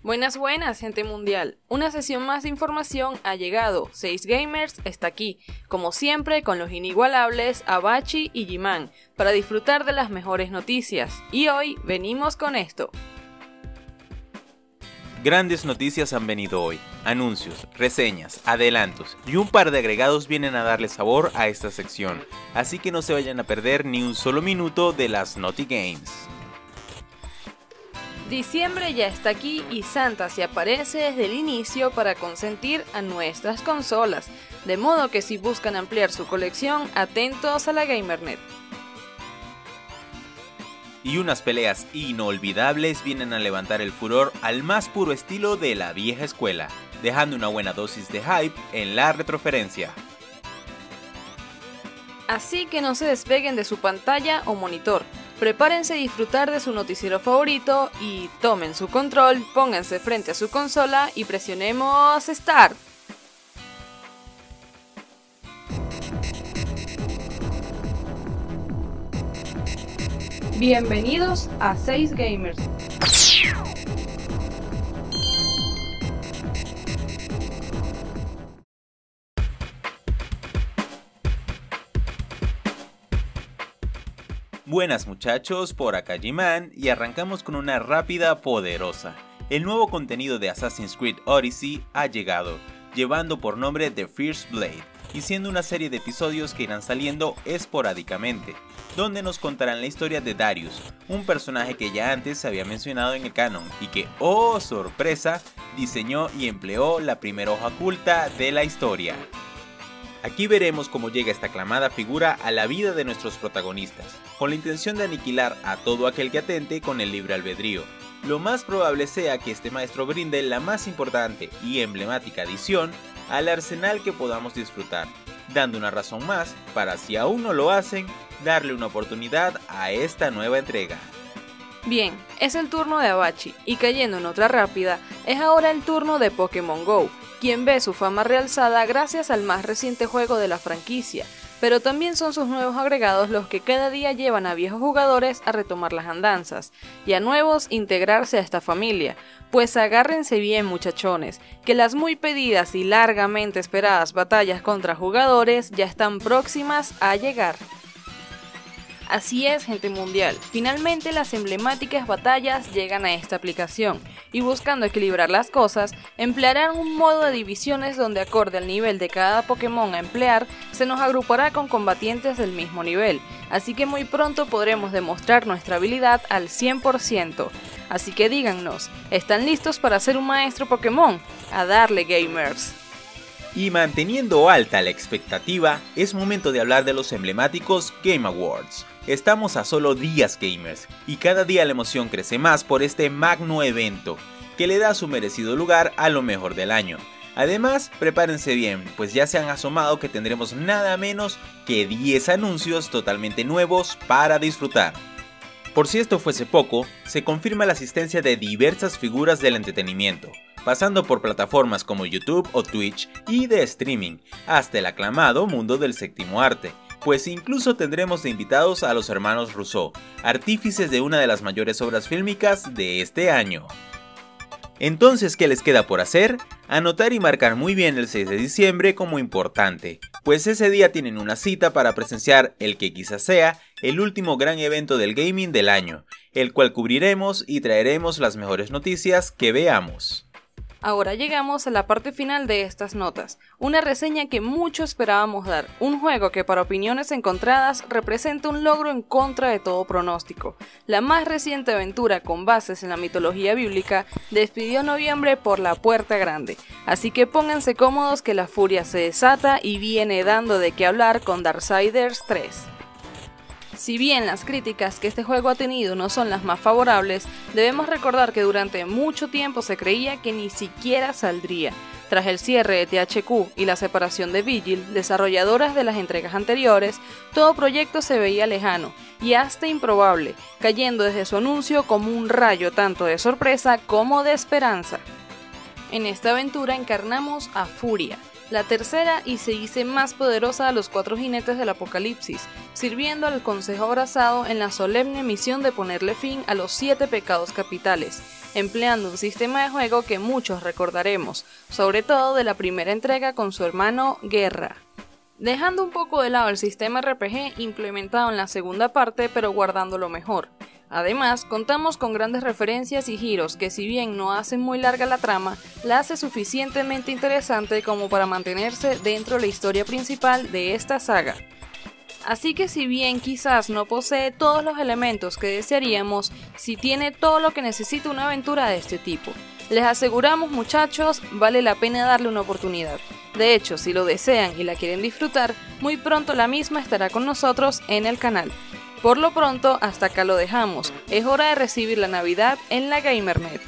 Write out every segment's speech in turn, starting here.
Buenas, buenas, gente mundial. Una sesión más de información ha llegado. 6 Gamers está aquí, como siempre, con los inigualables Abachi y G-Man, para disfrutar de las mejores noticias. Y hoy venimos con esto. Grandes noticias han venido hoy. Anuncios, reseñas, adelantos y un par de agregados vienen a darle sabor a esta sección. Así que no se vayan a perder ni un solo minuto de las Naughty Games. Diciembre ya está aquí y Santa se aparece desde el inicio para consentir a nuestras consolas, de modo que si buscan ampliar su colección, atentos a la GamerNet. Y unas peleas inolvidables vienen a levantar el furor al más puro estilo de la vieja escuela, dejando una buena dosis de hype en la retroferencia. Así que no se despeguen de su pantalla o monitor. Prepárense a disfrutar de su noticiero favorito y tomen su control, pónganse frente a su consola y presionemos Start. Bienvenidos a 6 Gamers. Buenas muchachos, por acá G-Man y arrancamos con una rápida poderosa. El nuevo contenido de Assassin's Creed Odyssey ha llegado, llevando por nombre The First Blade y siendo una serie de episodios que irán saliendo esporádicamente, donde nos contarán la historia de Darius, un personaje que ya antes se había mencionado en el canon y que, oh sorpresa, diseñó y empleó la primera hoja oculta de la historia. Aquí veremos cómo llega esta aclamada figura a la vida de nuestros protagonistas, con la intención de aniquilar a todo aquel que atente con el libre albedrío. Lo más probable sea que este maestro brinde la más importante y emblemática adición al arsenal que podamos disfrutar, dando una razón más para, si aún no lo hacen, darle una oportunidad a esta nueva entrega. Bien, es el turno de Abachi, y cayendo en otra rápida, es ahora el turno de Pokémon GO, quien ve su fama realzada gracias al más reciente juego de la franquicia, pero también son sus nuevos agregados los que cada día llevan a viejos jugadores a retomar las andanzas, y a nuevos integrarse a esta familia, pues agárrense bien muchachones, que las muy pedidas y largamente esperadas batallas contra jugadores ya están próximas a llegar. Así es, gente mundial, finalmente las emblemáticas batallas llegan a esta aplicación, y buscando equilibrar las cosas, emplearán un modo de divisiones donde acorde al nivel de cada Pokémon a emplear, se nos agrupará con combatientes del mismo nivel, así que muy pronto podremos demostrar nuestra habilidad al 100%. Así que díganos, ¿están listos para ser un maestro Pokémon? ¡A darle, gamers! Y manteniendo alta la expectativa, es momento de hablar de los emblemáticos Game Awards. Estamos a solo días gamers, y cada día la emoción crece más por este magno evento, que le da su merecido lugar a lo mejor del año. Además, prepárense bien, pues ya se han asomado que tendremos nada menos que 10 anuncios totalmente nuevos para disfrutar. Por si esto fuese poco, se confirma la asistencia de diversas figuras del entretenimiento, pasando por plataformas como YouTube o Twitch y de streaming, hasta el aclamado mundo del séptimo arte, pues incluso tendremos de invitados a los hermanos Russo, artífices de una de las mayores obras fílmicas de este año. Entonces, ¿qué les queda por hacer? Anotar y marcar muy bien el 6 de diciembre como importante, pues ese día tienen una cita para presenciar el que quizás sea el último gran evento del gaming del año, el cual cubriremos y traeremos las mejores noticias que veamos. Ahora llegamos a la parte final de estas notas, una reseña que mucho esperábamos dar, un juego que para opiniones encontradas representa un logro en contra de todo pronóstico. La más reciente aventura con bases en la mitología bíblica despidió noviembre por la puerta grande, así que pónganse cómodos que la furia se desata y viene dando de qué hablar con Darksiders 3. Si bien las críticas que este juego ha tenido no son las más favorables, debemos recordar que durante mucho tiempo se creía que ni siquiera saldría. Tras el cierre de THQ y la separación de Vigil, desarrolladoras de las entregas anteriores, todo proyecto se veía lejano y hasta improbable, cayendo desde su anuncio como un rayo tanto de sorpresa como de esperanza. En esta aventura encarnamos a Furia, la tercera y se dice más poderosa de los 4 jinetes del apocalipsis, sirviendo al consejo abrazado en la solemne misión de ponerle fin a los 7 pecados capitales, empleando un sistema de juego que muchos recordaremos, sobre todo de la primera entrega con su hermano Guerra. Dejando un poco de lado el sistema RPG implementado en la segunda parte, pero guardando lo mejor. Además, contamos con grandes referencias y giros que, si bien no hacen muy larga la trama, la hace suficientemente interesante como para mantenerse dentro de la historia principal de esta saga. Así que, si bien quizás no posee todos los elementos que desearíamos, sí tiene todo lo que necesita una aventura de este tipo. Les aseguramos, muchachos, vale la pena darle una oportunidad. De hecho, si lo desean y la quieren disfrutar, muy pronto la misma estará con nosotros en el canal. Por lo pronto, hasta acá lo dejamos. Es hora de recibir la Navidad en la GamerNet.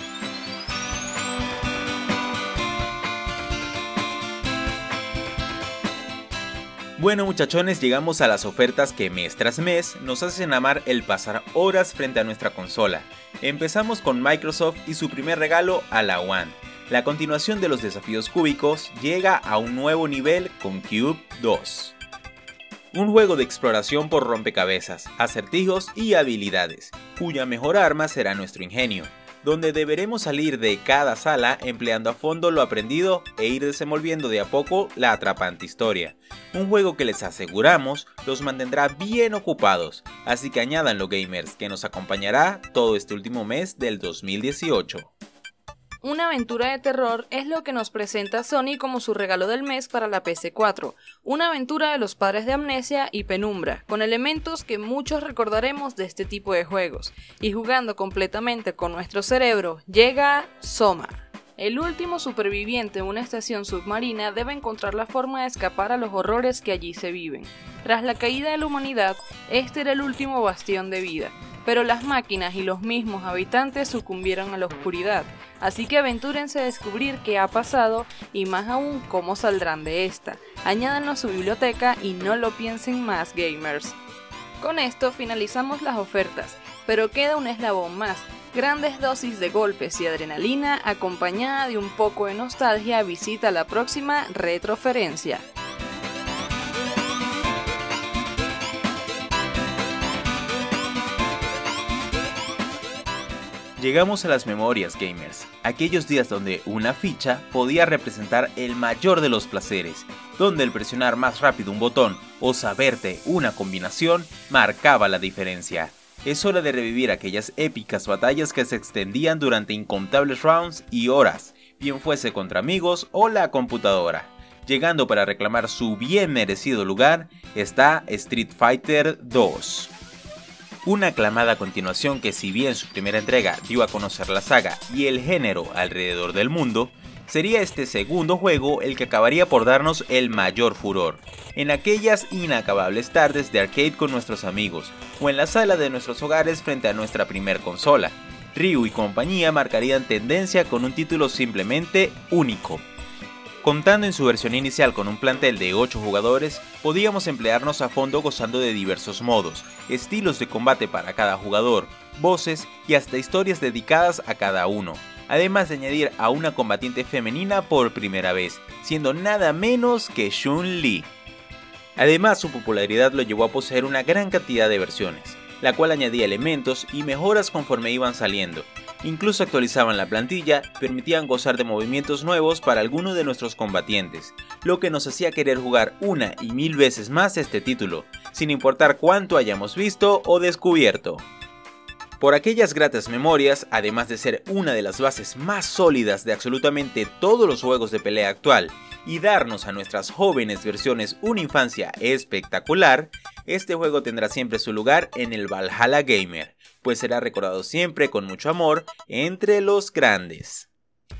Bueno, muchachones, llegamos a las ofertas que mes tras mes nos hacen amar el pasar horas frente a nuestra consola. Empezamos con Microsoft y su primer regalo a la One. La continuación de los desafíos cúbicos llega a un nuevo nivel con Cube 2. Un juego de exploración por rompecabezas, acertijos y habilidades, cuya mejor arma será nuestro ingenio, donde deberemos salir de cada sala empleando a fondo lo aprendido e ir desenvolviendo de a poco la atrapante historia. Un juego que les aseguramos los mantendrá bien ocupados, así que añádanlo, gamers, que nos acompañará todo este último mes del 2018. Una aventura de terror es lo que nos presenta Sony como su regalo del mes para la PS4, una aventura de los padres de Amnesia y Penumbra, con elementos que muchos recordaremos de este tipo de juegos, y jugando completamente con nuestro cerebro, llega Soma. El último superviviente en una estación submarina debe encontrar la forma de escapar a los horrores que allí se viven. Tras la caída de la humanidad, este era el último bastión de vida, pero las máquinas y los mismos habitantes sucumbieron a la oscuridad, así que aventúrense a descubrir qué ha pasado y más aún cómo saldrán de esta. Añádanlo a su biblioteca y no lo piensen más, gamers. Con esto finalizamos las ofertas, pero queda un eslabón más. Grandes dosis de golpes y adrenalina acompañada de un poco de nostalgia. Visita la próxima retroferencia. Llegamos a las memorias, gamers, aquellos días donde una ficha podía representar el mayor de los placeres, donde el presionar más rápido un botón o saberte una combinación marcaba la diferencia. Es hora de revivir aquellas épicas batallas que se extendían durante incontables rounds y horas, bien fuese contra amigos o la computadora. Llegando para reclamar su bien merecido lugar está Street Fighter 2. Una aclamada continuación que, si bien su primera entrega dio a conocer la saga y el género alrededor del mundo, sería este segundo juego el que acabaría por darnos el mayor furor, en aquellas inacabables tardes de arcade con nuestros amigos, o en la sala de nuestros hogares frente a nuestra primer consola. Ryu y compañía marcarían tendencia con un título simplemente único. Contando en su versión inicial con un plantel de 8 jugadores, podíamos emplearnos a fondo gozando de diversos modos, estilos de combate para cada jugador, voces y hasta historias dedicadas a cada uno, además de añadir a una combatiente femenina por primera vez, siendo nada menos que Chun-Li. Además, su popularidad lo llevó a poseer una gran cantidad de versiones, la cual añadía elementos y mejoras conforme iban saliendo. Incluso actualizaban la plantilla, permitían gozar de movimientos nuevos para alguno de nuestros combatientes, lo que nos hacía querer jugar una y mil veces más este título, sin importar cuánto hayamos visto o descubierto. Por aquellas gratas memorias, además de ser una de las bases más sólidas de absolutamente todos los juegos de pelea actual y darnos a nuestras jóvenes versiones una infancia espectacular, este juego tendrá siempre su lugar en el Valhalla Gamer, pues será recordado siempre con mucho amor entre los grandes.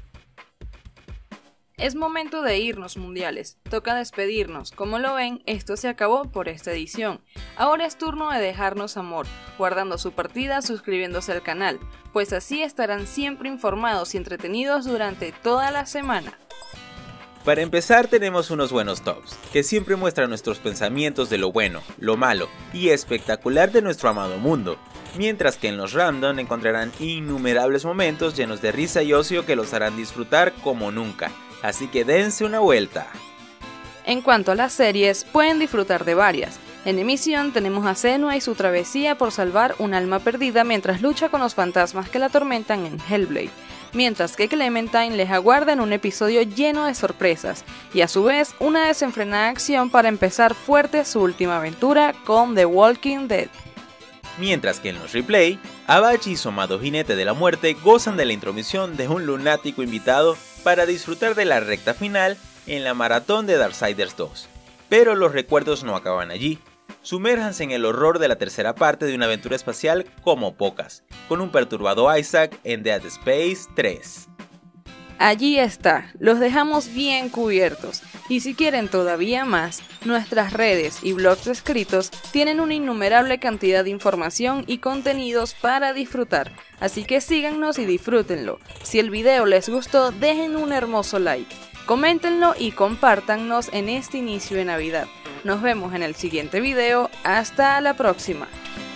Es momento de irnos, mundiales. Toca despedirnos. Como lo ven, esto se acabó por esta edición. Ahora es turno de dejarnos amor, guardando su partida, suscribiéndose al canal, pues así estarán siempre informados y entretenidos durante toda la semana. Para empezar, tenemos unos buenos tops, que siempre muestran nuestros pensamientos de lo bueno, lo malo y espectacular de nuestro amado mundo, mientras que en los random encontrarán innumerables momentos llenos de risa y ocio que los harán disfrutar como nunca, así que dense una vuelta. En cuanto a las series, pueden disfrutar de varias. En emisión tenemos a Senua y su travesía por salvar un alma perdida mientras lucha con los fantasmas que la atormentan en Hellblade, mientras que Clementine les aguarda en un episodio lleno de sorpresas y a su vez una desenfrenada acción para empezar fuerte su última aventura con The Walking Dead. Mientras que en los replay, Abachi y su amado jinete de la muerte gozan de la intromisión de un lunático invitado para disfrutar de la recta final en la maratón de Darksiders 2. Pero los recuerdos no acaban allí. Sumérjanse en el horror de la tercera parte de una aventura espacial como pocas, con un perturbado Isaac en Dead Space 3. Allí está, los dejamos bien cubiertos, y si quieren todavía más, nuestras redes y blogs escritos tienen una innumerable cantidad de información y contenidos para disfrutar, así que síganos y disfrútenlo. Si el video les gustó, dejen un hermoso like, coméntenlo y compártannos en este inicio de Navidad. Nos vemos en el siguiente video, hasta la próxima.